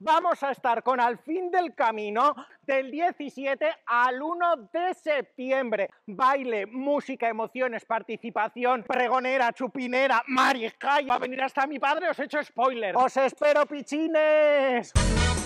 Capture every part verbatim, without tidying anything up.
vamos a estar con Al Fin del Camino del diecisiete al uno de septiembre. Baile, música, emociones, participación, pregonera, chupinera, mariscay. Va a venir hasta mi padre, os he hecho spoiler. ¡Os espero, pichines!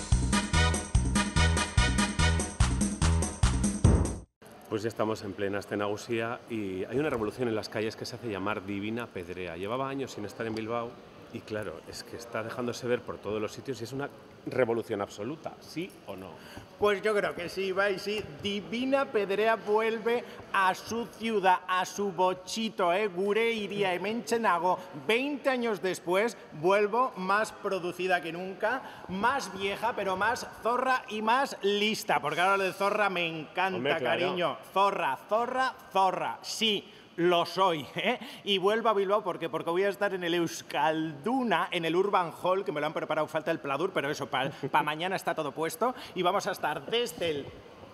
Pues ya estamos en plena Astenagusía y hay una revolución en las calles que se hace llamar Divina Pedrea. Llevaba años sin estar en Bilbao y claro, es que está dejándose ver por todos los sitios y es una revolución absoluta, ¿sí o no? Pues yo creo que sí, va y sí. Divina Pedrea vuelve a su ciudad, a su bochito, ¿eh? Gure iría Hementxenago. veinte años después, vuelvo más producida que nunca, más vieja, pero más zorra y más lista. Porque ahora lo de zorra me encanta, Hombre, claro. cariño. Zorra, zorra, zorra, sí. Lo soy, ¿eh? Y vuelvo a Bilbao, ¿por qué? Porque voy a estar en el Euskalduna, en el Urban Hall, que me lo han preparado, falta el pladur, pero eso, para pa mañana está todo puesto. Y vamos a estar desde el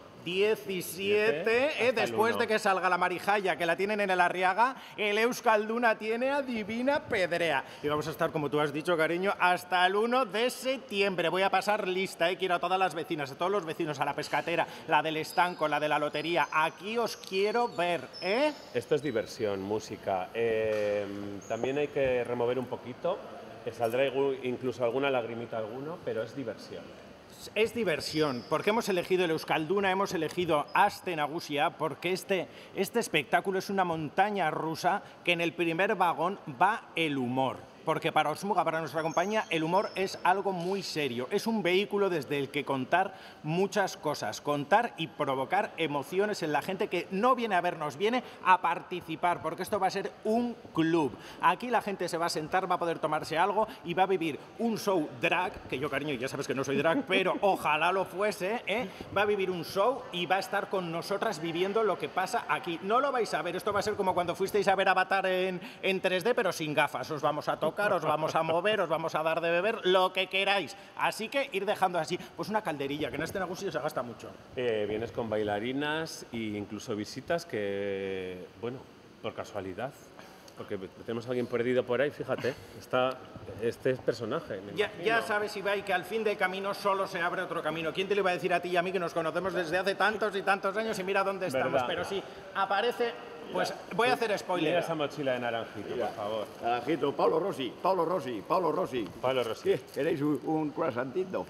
diecisiete, eh, después de que salga la Marijaya, que la tienen en el Arriaga, el Euskalduna tiene a Divina Pedrea. Y vamos a estar, como tú has dicho, cariño, hasta el uno de septiembre. Voy a pasar lista, eh, quiero a todas las vecinas, a todos los vecinos, a la pescatera, la del estanco, la de la lotería. Aquí os quiero ver, ¿eh? Esto es diversión, música. Eh, también hay que remover un poquito, que saldrá incluso alguna lagrimita alguno, pero es diversión. Es diversión, porque hemos elegido el Euskalduna, hemos elegido Astenagusía, porque este, este espectáculo es una montaña rusa que en el primer vagón va el humor. Porque para Osmuga, para nuestra compañía, el humor es algo muy serio. Es un vehículo desde el que contar muchas cosas, contar y provocar emociones en la gente que no viene a vernos, viene a participar, porque esto va a ser un club. Aquí la gente se va a sentar, va a poder tomarse algo y va a vivir un show drag, que yo, cariño, ya sabes que no soy drag, pero ojalá lo fuese, ¿eh? Va a vivir un show y va a estar con nosotras viviendo lo que pasa aquí. No lo vais a ver, esto va a ser como cuando fuisteis a ver Avatar en, en tres D, pero sin gafas. Os vamos a tocar, os vamos a mover, os vamos a dar de beber, lo que queráis. Así que ir dejando así, pues una calderilla, que en este negocio se gasta mucho. Eh, vienes con bailarinas e incluso visitas que, bueno, por casualidad, porque tenemos a alguien perdido por ahí, fíjate, está este personaje. Ya, ya sabes, Ibai, que al fin del camino solo se abre otro camino. ¿Quién te lo iba a decir a ti y a mí, que nos conocemos desde hace tantos y tantos años y mira dónde estamos? ¿Verdad? Pero sí, aparece... Pues voy a hacer spoiler. Mira esa mochila de naranjito, Mira, por favor. Naranjito, Pablo Rossi, Pablo Rossi, Pablo Rossi. Pablo Rossi. ¿Queréis un, un croissantito?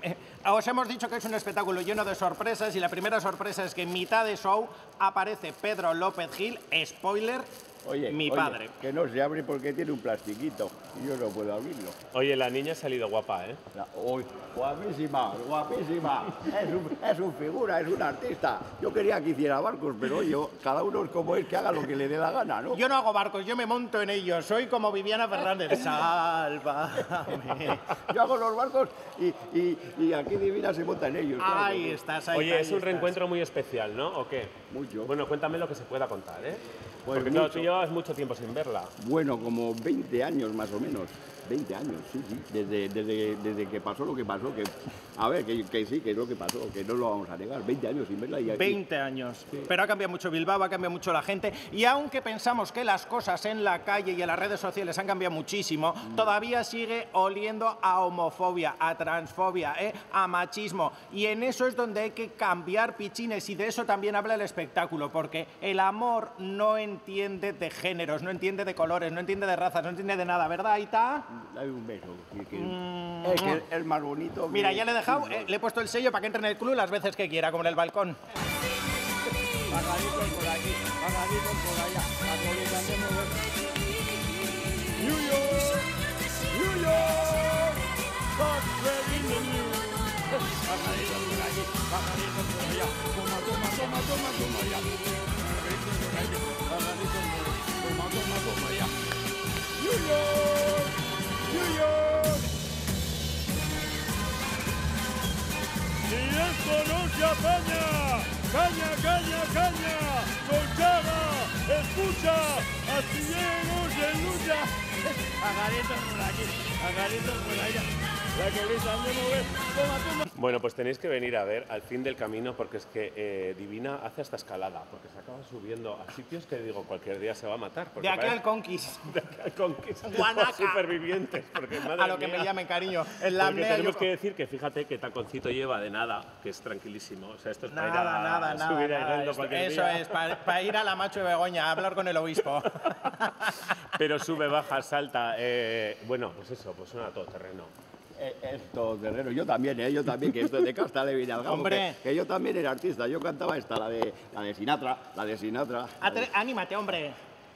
Os hemos dicho que es un espectáculo lleno de sorpresas y la primera sorpresa es que en mitad de show aparece Pedro López Gil, spoiler, Oye, mi oye, padre. Que no se abre porque tiene un plastiquito y yo no puedo abrirlo. Oye, la niña ha salido guapa, ¿eh? La, uy, guapísima, guapísima. Es un, es un figura, es un artista. Yo quería que hiciera barcos, pero yo, cada uno es como es, que haga lo que le dé la gana, ¿no? Yo no hago barcos, yo me monto en ellos. Soy como Viviana Fernández. Sálvame. Yo hago los barcos y, y, y aquí Divina se monta en ellos. Claro. Ahí estás, ahí Oye, ahí es un estás. reencuentro muy especial, ¿no? ¿O qué? Mucho. Bueno, cuéntame lo que se pueda contar, ¿eh? Pues Porque claro, mucho. tú llevabas mucho tiempo sin verla. Bueno, como veinte años más o menos. veinte años, sí, sí. Desde, desde, desde que pasó lo que pasó, que... A ver, que, que sí, que es lo que pasó, que no lo vamos a negar. veinte años sin verla y aquí... veinte años. Sí. Pero ha cambiado mucho Bilbao, ha cambiado mucho la gente. Y aunque pensamos que las cosas en la calle y en las redes sociales han cambiado muchísimo, mm. todavía sigue oliendo a homofobia, a transfobia, ¿eh? a machismo. Y en eso es donde hay que cambiar, pichines. Y de eso también habla el espectáculo, porque el amor no entiende de géneros, no entiende de colores, no entiende de razas, no entiende de nada, ¿verdad, Aita? Dale un beso. Que, que mm. Es que es más bonito. Mira, que... ya le he dejado, eh, le he puesto el sello para que entre en el club las veces que quiera, como en el balcón. Pagaditos por aquí, pagaditos por allá. Actualizando. New York, New York, God's ready to new. Pagaditos por aquí, pagaditos por allá. Toma, toma, toma, toma, toma ya. Pagaditos por aquí, pagaditos por allá. Toma, toma, toma ya. New York, New York. ¡Y esto no se apaña! ¡Caña, caña, caña! ¡Colchada! ¡Escucha! ¡Astilleros en lucha! Pagaditos por aquí, pagaditos por allá. La que gritan de mover. Toma, toma. Bueno, pues tenéis que venir a ver Al fin del camino, porque es que eh, Divina hace hasta escalada, porque se acaba subiendo a sitios que digo, cualquier día se va a matar. De aquí al Conquist. De aquí al Conquist. Guanaca. Los supervivientes. Porque, madre A lo que mía, me llamen, cariño. En la porque apnea tenemos yo- que decir que fíjate que taconcito lleva de nada, que es tranquilísimo. O sea, esto es Nada, para ir a nada, nada. subir a nada. Igeldo Esto- cualquier Eso día. es, para ir a la Macho de Begoña a hablar con el obispo. Pero sube, baja, salta. eh, bueno, pues eso, pues suena a todoterreno. Eh, Es todoterreno. Yo también, ¿eh? Yo también, que estoy de casta de Villalgamo. Hombre. Que, que yo también era artista. Yo cantaba esta, la de, la de Sinatra. La de Sinatra. la de- Atre- Anímate, hombre.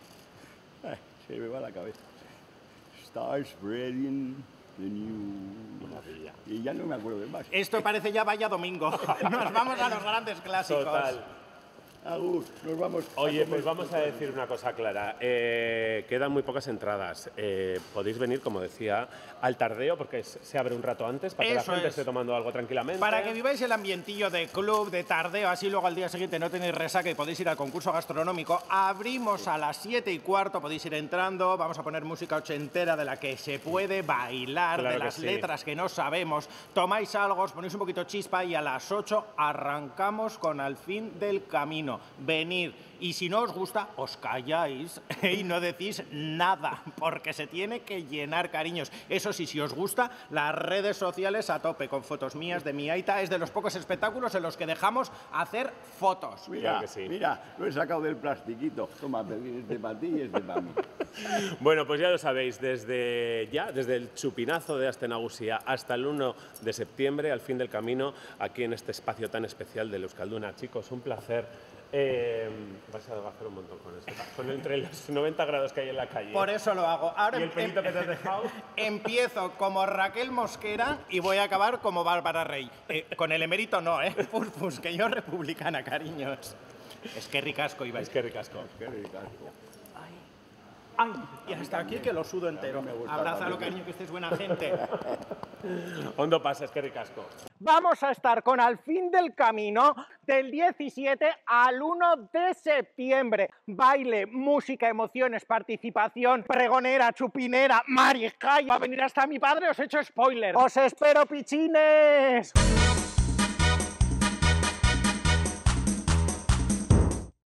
Ay, se me va la cabeza. Start spreading the news. Y ya no me acuerdo de más. Esto parece ya vaya domingo. Nos vamos a los grandes clásicos. Total. Agur, nos vamos. a Oye, comer. pues vamos a decir una cosa clara. Eh, quedan muy pocas entradas. Eh, podéis venir, como decía, al tardeo, porque es- se abre un rato antes para que Eso la gente es. esté tomando algo tranquilamente. Para que viváis el ambientillo de club, de tardeo, así luego al día siguiente no tenéis resaca y podéis ir al concurso gastronómico. Abrimos a las siete y cuarto, podéis ir entrando, vamos a poner música ochentera de la que se puede bailar, Claro de que las sí. letras que no sabemos. Tomáis algo, os ponéis un poquito chispa y a las ocho arrancamos con Al fin del camino. Venir. Y si no os gusta, os calláis y no decís nada, porque se tiene que llenar, cariños. Eso sí, si os gusta, las redes sociales a tope, con fotos mías de mi aita. Es de los pocos espectáculos en los que dejamos hacer fotos. Mira, Claro que sí. mira, lo he sacado del plastiquito. Toma, este para ti y este para mí. Bueno, pues ya lo sabéis, desde ya, desde el chupinazo de Astenagusía hasta el uno de septiembre, Al fin del camino, aquí en este espacio tan especial de Euskalduna. Chicos, un placer. Eh, vais a adelgazar un montón con eso. Con entre los noventa grados que hay en la calle. Por eso lo hago. Ahora ¿Y el em- pelito que te has dejado? empiezo como Raquel Mosquera y voy a acabar como Bárbara Rey. Eh, con el emérito no, ¿eh? Purpus, que yo republicana, cariños. Es que ricasco, Ibai. Es que ricasco. Qué ricasco. Ay, y hasta aquí que lo sudo entero. Abrázalo, cariño, que estés buena gente. Hondo pasa, es que ricasco. Vamos a estar con Al fin del camino del diecisiete al uno de septiembre. Baile, música, emociones, participación, pregonera, chupinera, mariscay. Va a venir hasta mi padre, os he hecho spoiler. ¡Os espero, pichines!